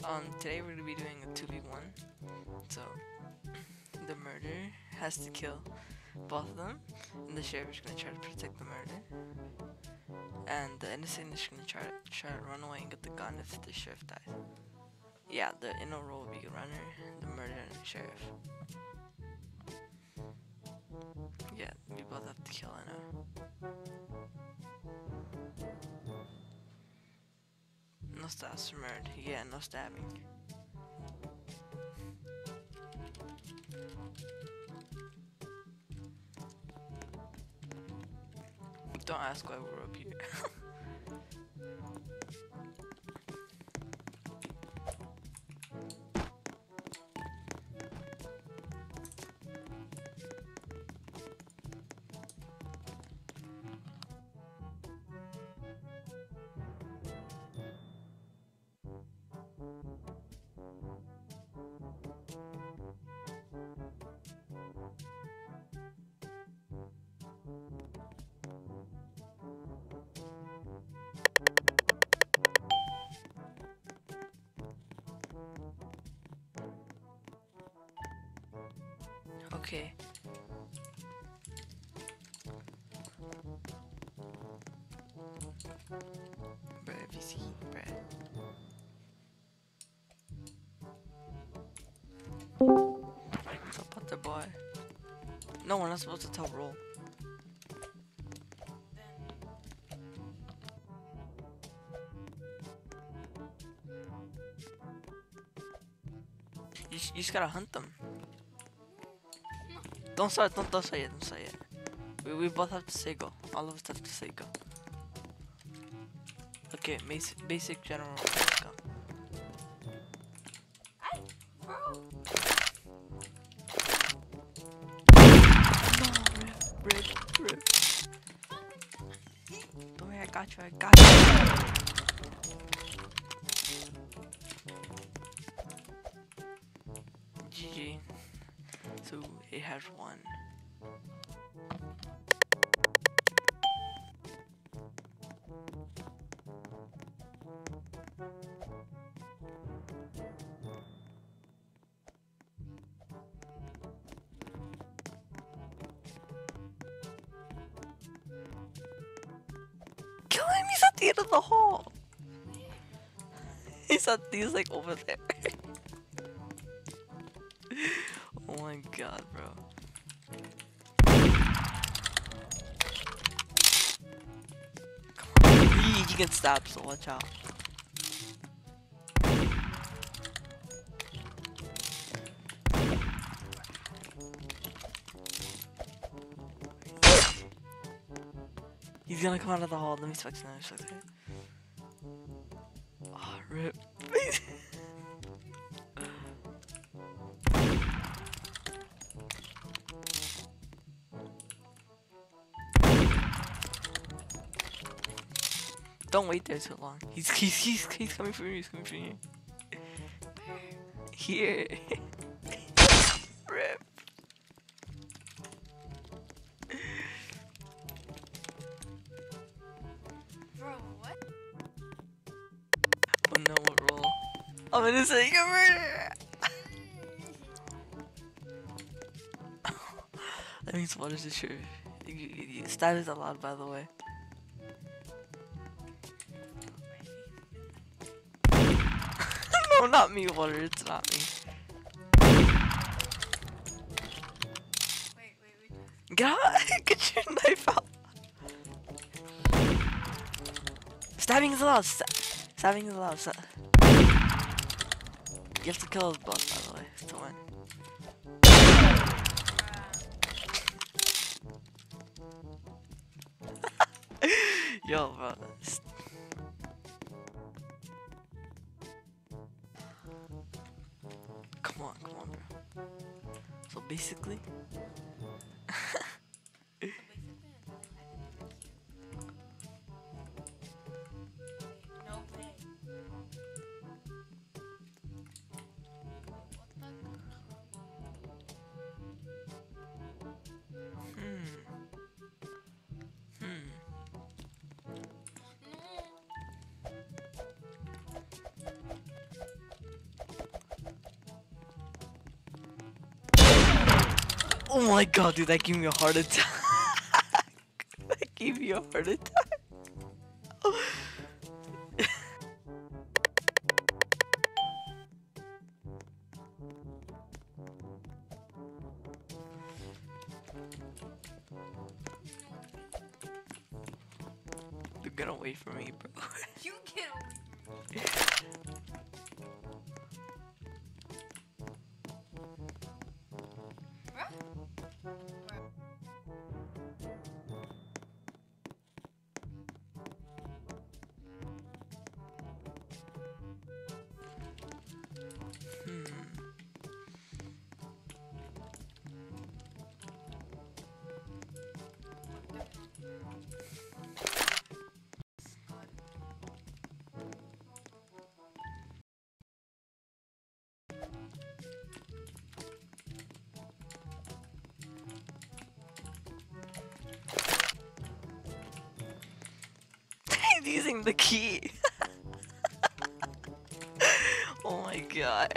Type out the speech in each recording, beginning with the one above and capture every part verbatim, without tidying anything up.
Um, today we're gonna be doing a two v one. So, the murderer has to kill both of them, and the sheriff is gonna try to protect the murderer. And the innocent is gonna try to try to run away and get the gun if the sheriff dies. Yeah, the inner role will be runner, the murderer, and the sheriff. Yeah, we both have to kill Anna. No stabs for murder. Yeah, no stabbing. Don't ask why we're up here. Okay. Bruh, V C, bruh. What's up with the boy? No, we're not supposed to tell roll. You, you just gotta hunt them. Don't start, don't, don't say it, don't say it. We, we both have to say go. All of us have to say go. Okay, basic, basic general. Let's go. No, rip, rip, rip. Don't worry, I got you, I got you. G G. So it has one. Kill him, he's at the end of the hall. He's at, he's like over there. Oh my god, bro. Come on. He, he can stab, so watch out. He's gonna come out of the hall. Let me switch now. Switch it. Oh, rip. Don't wait there too long. He's he's he's he's coming for you. He's coming for you. Here. Rip. Bro, what? Oh no, what roll? I'm gonna say you're murder. That means what is the truth? You, you, you, stab is allowed, by the way. No, not me, Water. It's not me. Wait, wait, wait. Get out! Get your knife out! Stabbing is allowed! Sta stabbing is allowed! Sta you have to kill us both, by the way, to win. Yo, bro. Come on, come on, bro. So basically... No way. Hmm. Hmm. Oh my god, dude, that gave me a heart attack. That gave me a heart attack. Dude, get away from me, bro. You get away from me. Bruh? He's using the key. Oh my god.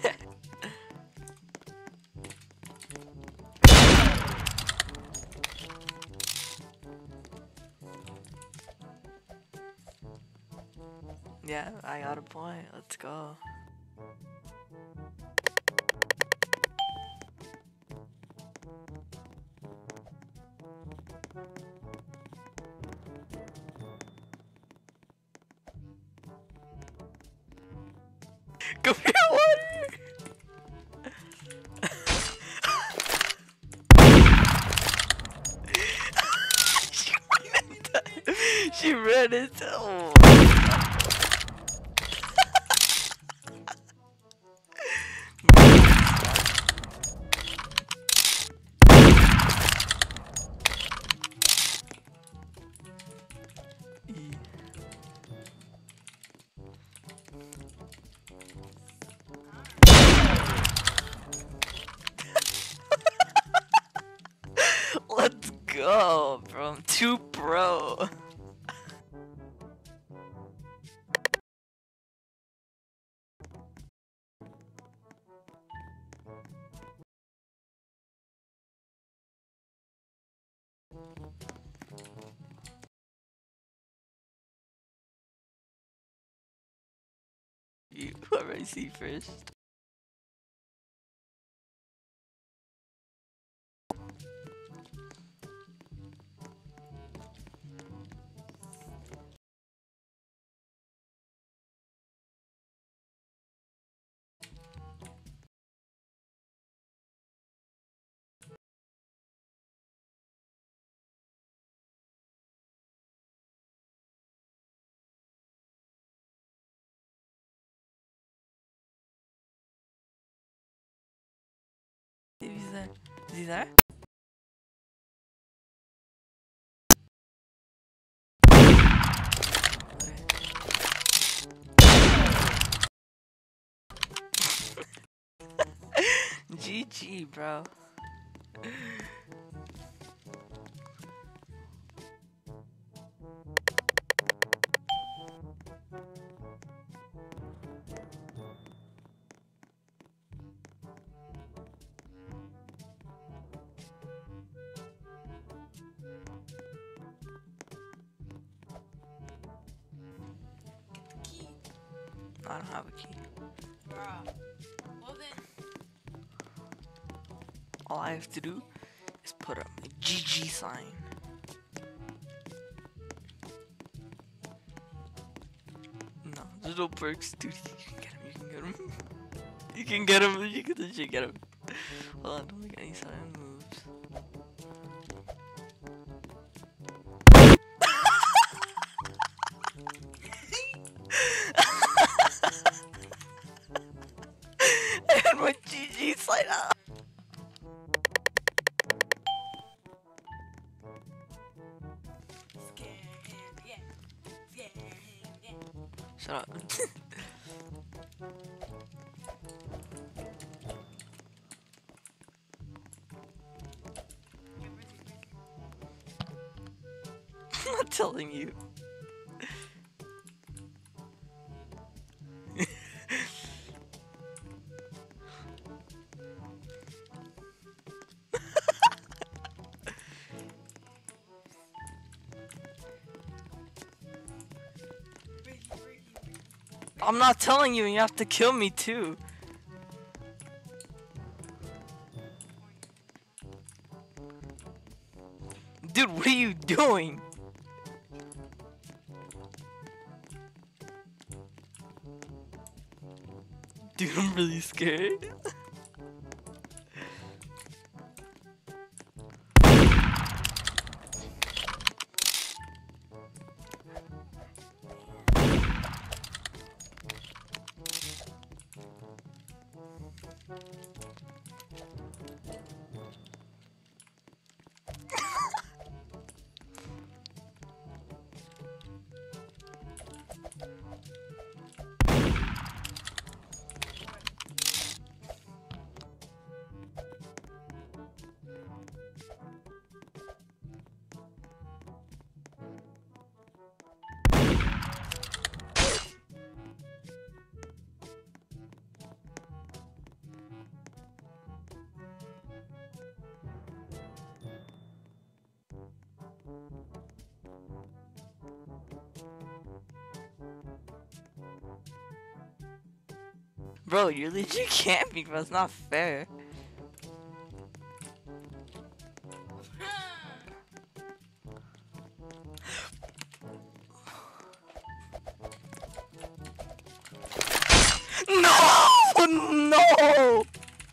Yeah, I got a point. Let's go. Come here, water! She ran into. She ran into. Oh. Let's go, bro. I'm too pro. You, whoever I see first. If he's there. Is he there? G G, bro. Key. I don't have a key. Bruh. Well then. All I have to do is put up a G G sign. No, there's no perks, dude. You can get him. You can get him. You can get him. You can get him. Hold on, don't make any sudden moves. And my G G sign up. Scare him, yeah. Scare him, yeah. Shut up. You're busy, busy. I'm not telling you. I'm not telling you, and you have to kill me too. Dude, what are you doing? Dude, I'm really scared. Bro, you're legit camping, bro. It's not fair. No! No!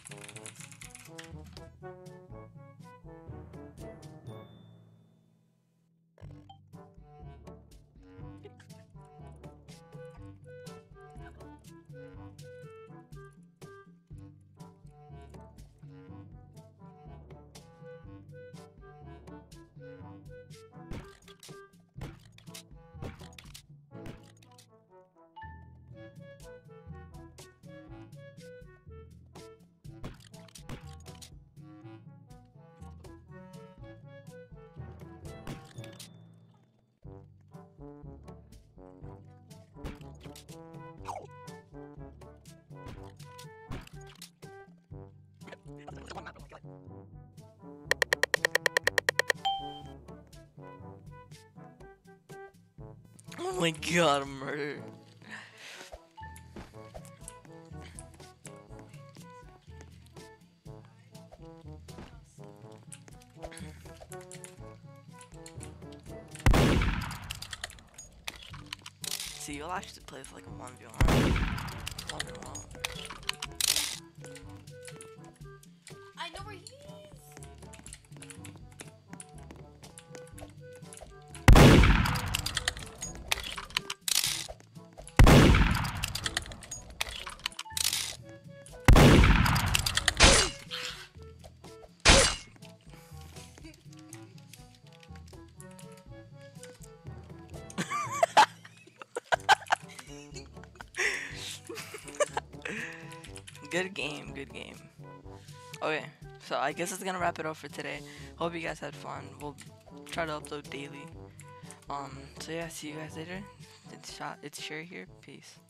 Oh my god, I'm murdered. See, you'll actually play with like a one v one. one v one. I know where he is. Good game, good game. Okay, so I guess it's gonna wrap it up for today. Hope you guys had fun. We'll try to upload daily. Um, so yeah, see you guys later. It's shot. It's Sherry here. Peace.